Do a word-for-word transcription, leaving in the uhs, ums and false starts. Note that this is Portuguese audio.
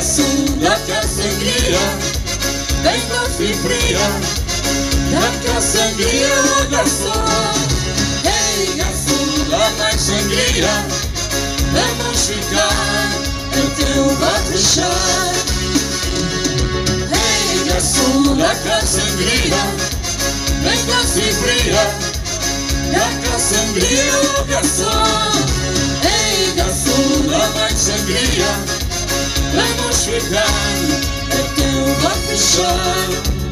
garçom, dá cá sangria, tem coffee fria, dá cá sangria, oh garçom. Ei garçom, dá mais sangria, vamos ficar até o bar fechar. Ei garçom, dá cá sangria, tem coffee fria, dá cá sangria, oh garçom. Ei garçom, dá mais sangria, vamos ficar até o bar fechar.